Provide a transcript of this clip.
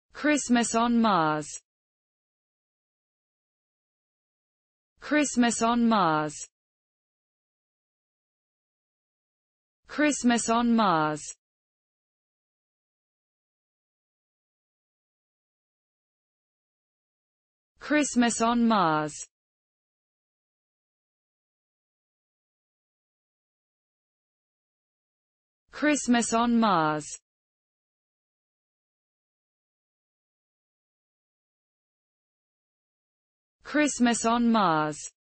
Christmas on Mars. Christmas on Mars. Christmas on Mars. Christmas on Mars. Christmas on Mars. Christmas on Mars.